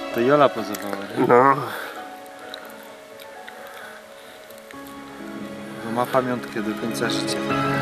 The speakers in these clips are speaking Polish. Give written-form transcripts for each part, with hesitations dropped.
To Jola pozowała, nie? No. Bo ma pamiątkę do końca życia.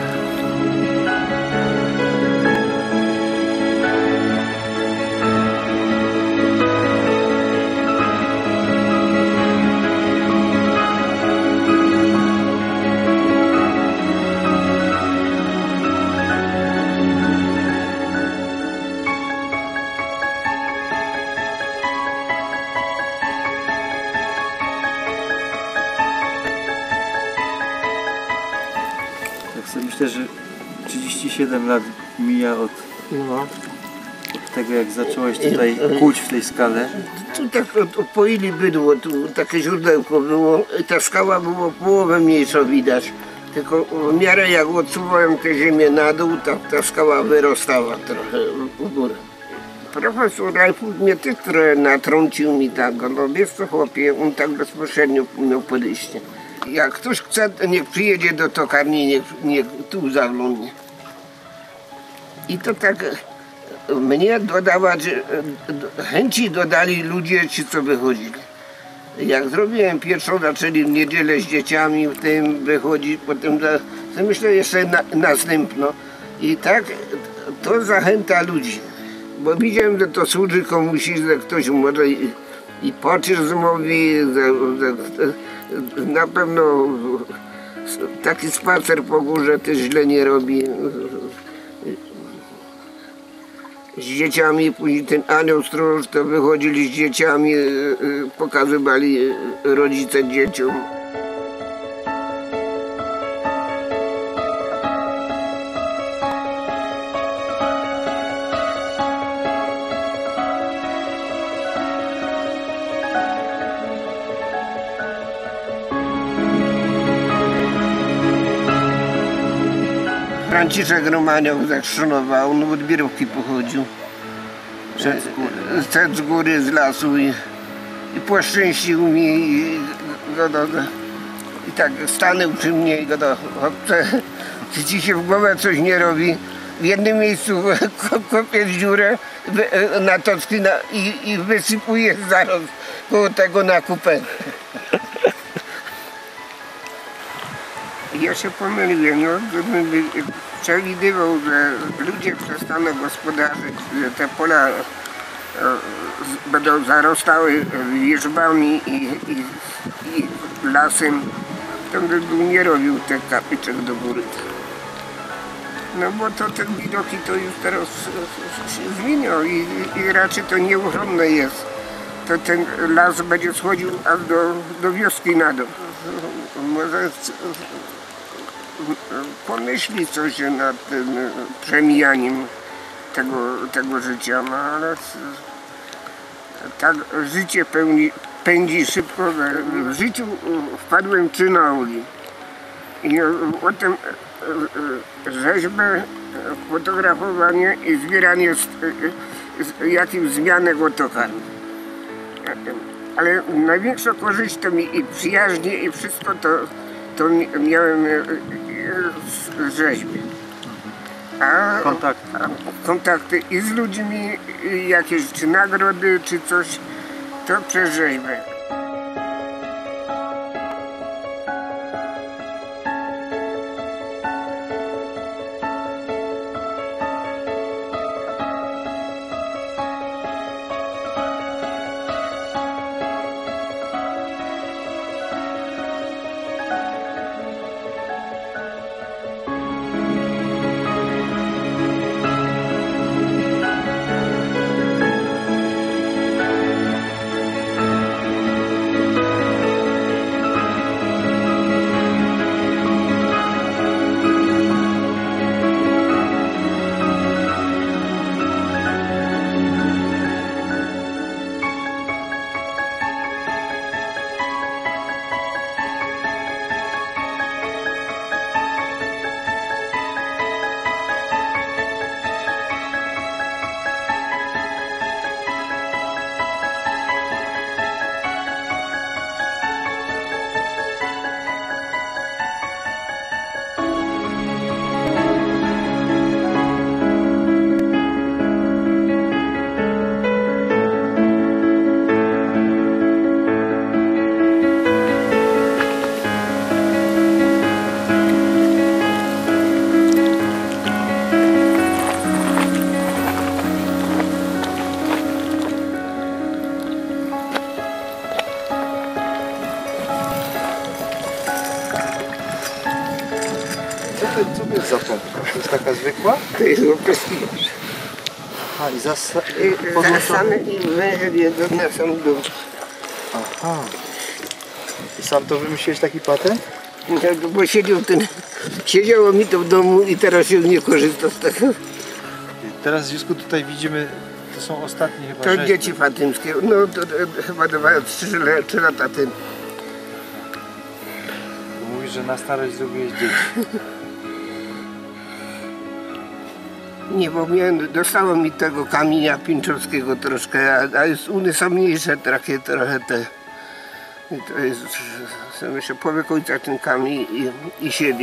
Tak sobie myślę, że 37 lat mija od tego, jak zacząłeś tutaj kłuć w tej skale. Tu tak poili bydło, tu takie źródełko było, ta skała była połowę mniejsza widać. Tylko w miarę jak odsuwałem tę ziemię na dół, ta skała wyrostała trochę w górę. Profesor Rajfut mnie też trochę natrącił mi tak, no wiesz co chłopie, on tak bezpośrednio miał podejście. Jak ktoś chce, niech przyjedzie do tokarni, niech tu zaglądnie. I to tak mnie dodawać, chęci dodali ludzie ci, co wychodzili. Jak zrobiłem pierwszą, zaczęli w niedzielę z dzieciami w tym wychodzić, potem myślę jeszcze następno. I tak to zachęta ludzi. Bo widziałem, że to służy komuś, że ktoś może i pocisk mówi, na pewno taki spacer po górze też źle nie robi. Z dzieciami, później ten anioł stróż, to wychodzili z dzieciami, pokazywali rodzice dzieciom. Franciszek Romaniow zachrzczonował, on od Birówki pochodził. Szedł z góry, z lasu i poszczęścił mi i tak stanął przy mnie i gadał, chłopcze, czy ci się w głowę coś nie robi? W jednym miejscu kopiesz dziurę na tocki i wysypujesz zaraz koło tego na kupę. Ja się pomyliłem, przewidywał, że ludzie przestaną gospodarzyć, że te pola będą zarastały wierzbami i lasem, to by nie robił tych kapyczek do góry. No bo to te widoki to już teraz się zmienią i raczej to nieuchronne jest. To ten las będzie schodził aż do wioski na dół. Może pomyśli coś nad tym przemijaniem tego życia, no ale tak życie pędzi szybko, że w życiu wpadłem czy na uli. I potem rzeźbę, fotografowanie i zbieranie jakichś zmianek od tokarni. Ale największą korzyść to mi i przyjaźnie i wszystko to miałem z rzeźby. A kontakty i z ludźmi, jakieś czy nagrody, czy coś, to przez rzeźbę. Co to jest za pompka? To jest taka zwykła? To jest opryskiwacz. A i Zasany i wężel jest na sam dół. Aha. I sam to wymyśliłeś taki patent? No, bo siedziało mi to w domu i teraz się nie korzysta z tego. Teraz Józku tutaj widzimy, to są ostatnie chyba To rzeźby. dzieci fatymskie, no to chyba 3 lata temu. Mówisz, że na starość zrobiłeś dzieci. Nie, bo dostało mi tego kamienia pinczowskiego troszkę, a one są mniejsze takie trochę te. I to jest, sobie myślę, powiek ojca ten kamień i siebie.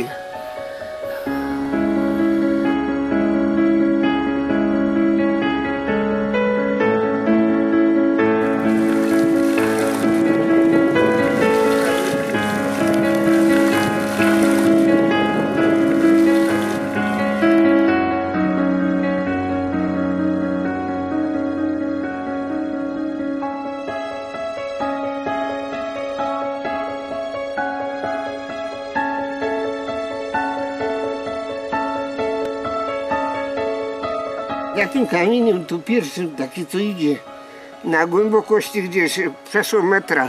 Ja tym kamieniem tu pierwszym taki co idzie na głębokości gdzieś przeszło metra.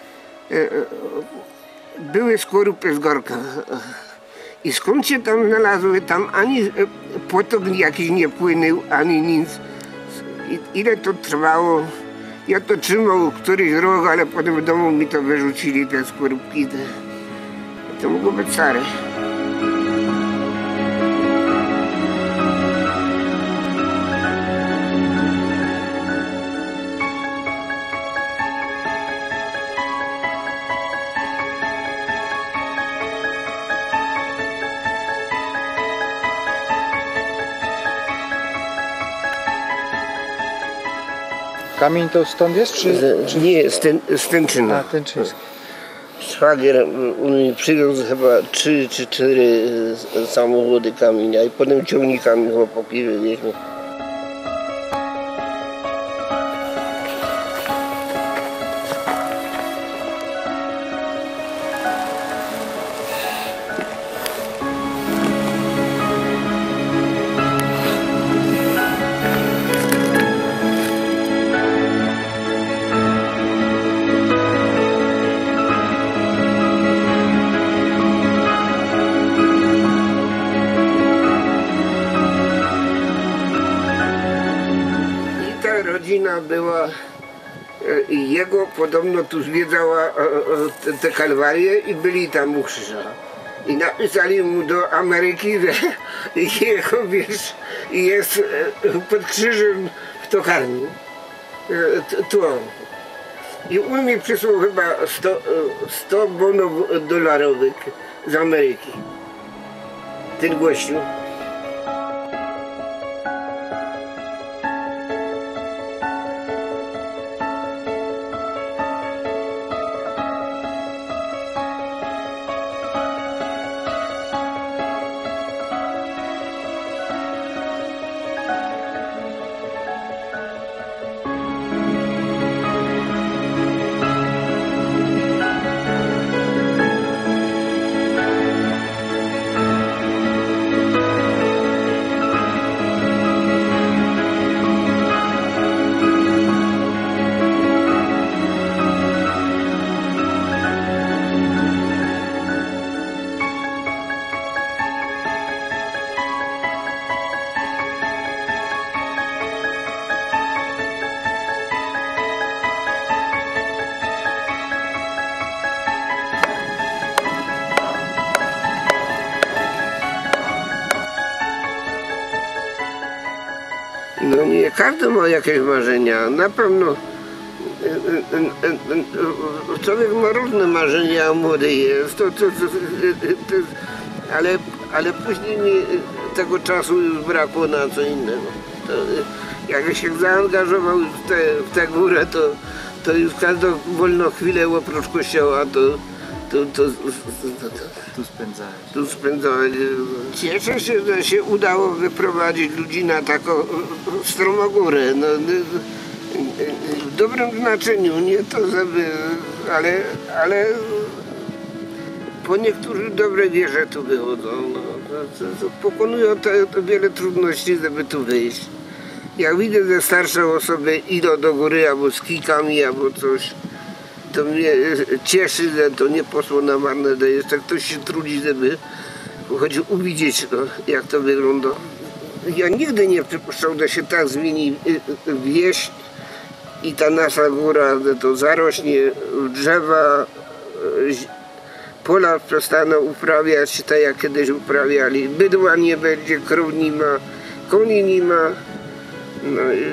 Były skorupy z Gorka. I skąd się tam znalazły? Tam ani potok jakiś nie płynął, ani nic. Ile to trwało? Ja to trzymał któryś rok, ale potem w domu mi to wyrzucili, te skorupki. To mogło być stare. Kamień to stąd jest, czy... Nie, z Tęczyna. A, Tęczyński. Szwagier mi przywiózł chyba 3 czy 4 samochody kamienia i potem ciągnikami chłopaki wywieźli. Rodzina była i jego podobno tu zwiedzała te kalwarie i byli tam u krzyża. I napisali mu do Ameryki, że jego wiesz, jest pod krzyżem w tokarni. Tło. I on mi przysłał chyba 100 bonów dolarowych z Ameryki. Ten gościu. No nie, każdy ma jakieś marzenia. Na pewno człowiek ma różne marzenia, a młody jest. Ale później tego czasu już brakło na co innego. Jak się zaangażował w tę górę, to już każdą wolną chwilę oprócz kościoła tu spędzałeś. Cieszę się, że się udało wyprowadzić ludzi na taką stromogórę. No, w dobrym znaczeniu, nie to żeby, ale po niektórych dobre wieże tu wychodzą. No. pokonują to wiele trudności, żeby tu wyjść. Jak widzę, że starsze osoby idą do góry albo z kijkami, albo coś, to mnie cieszy, że to nie poszło na marne, że jeszcze ktoś się trudzi, żeby choć uwidzieć, jak to wygląda. Ja nigdy nie przypuszczał, że się tak zmieni wieś i ta nasza góra, że to zarośnie drzewa, pola przestaną uprawiać tak jak kiedyś uprawiali. Bydła nie będzie, krów nie ma, koni nie ma. No i...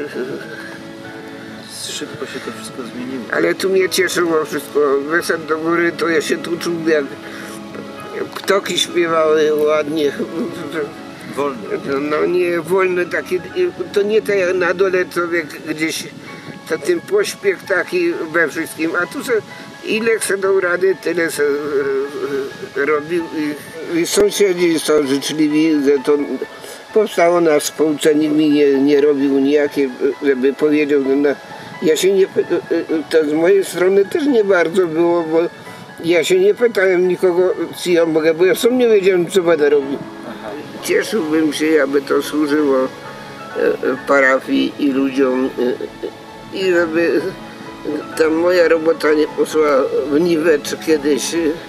Szybko się to wszystko zmieniło. Ale tu mnie cieszyło wszystko. Wyszedł do góry, to ja się tu czuł, jak ptoki śpiewały ładnie. Wolno. No nie wolne takie, to nie tak jak na dole człowiek gdzieś, to ten pośpiech taki we wszystkim, a tu se, ile chce dał rady, tyle se robił i sąsiedzi są życzliwi, że to powstało na spółce, nikt mi nie robił nijakie, żeby powiedział, no, ja się nie, to z mojej strony też nie bardzo było, bo ja się nie pytałem nikogo, czy ja mogę, bo ja sam nie wiedziałem, co będę robił. Cieszyłbym się, aby to służyło parafii i ludziom i żeby ta moja robota nie poszła w niwecz, kiedyś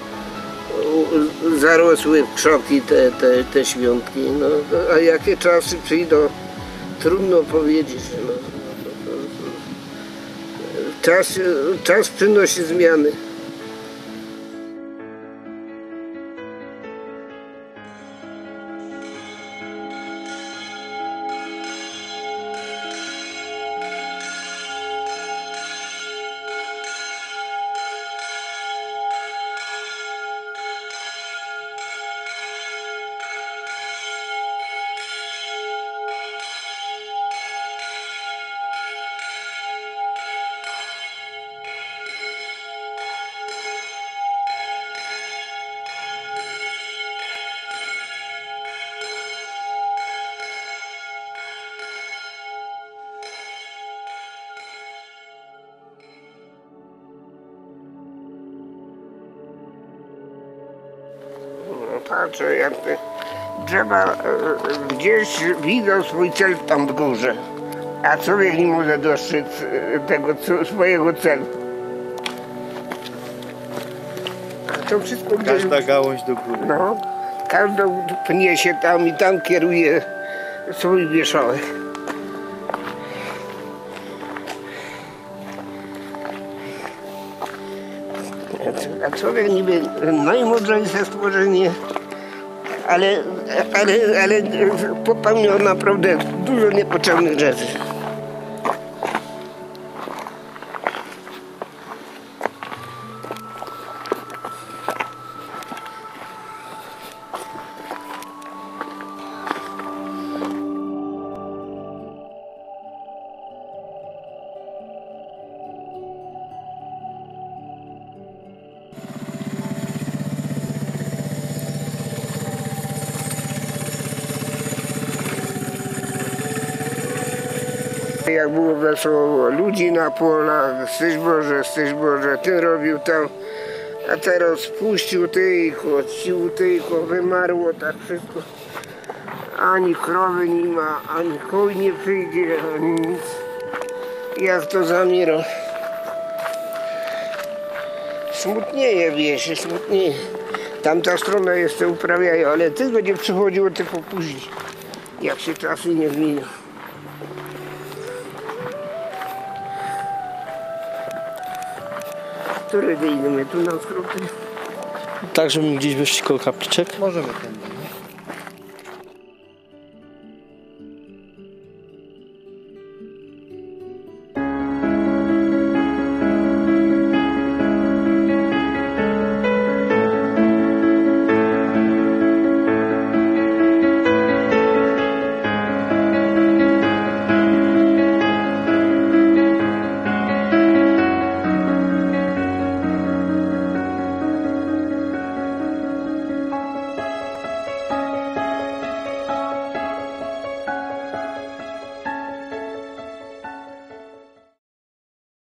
zarosły w krzoki te świątki. No, a jakie czasy przyjdą, trudno powiedzieć. No. Czas przynosi zmiany. Patrzę, jak te drzewa gdzieś widzą swój cel tam w górze, a człowiek nie może dostrzec tego swojego celu. A to wszystko Każda gałąź do góry. No, każdą pnie się tam i tam kieruje swój wierzchołek. A człowiek niby najmądrzejsze stworzenie, ale popełniał naprawdę dużo niepotrzebnych rzeczy. Jak było wesoło, ludzi na polach, styś Boże, ten robił tam, a teraz puścił tylko, wymarło tak wszystko. Ani krowy nie ma, ani koń nie przyjdzie, ani nic. Jak to zamiera. Smutnieje wieś, smutnieje. Tamta strona jeszcze uprawiają, ale to będzie przychodziło tylko później, jak się czasy nie zmienią. Któredy idziemy tu na skróty? Tak, żeby gdzieś wyjść koło kapliczek? Możemy ten.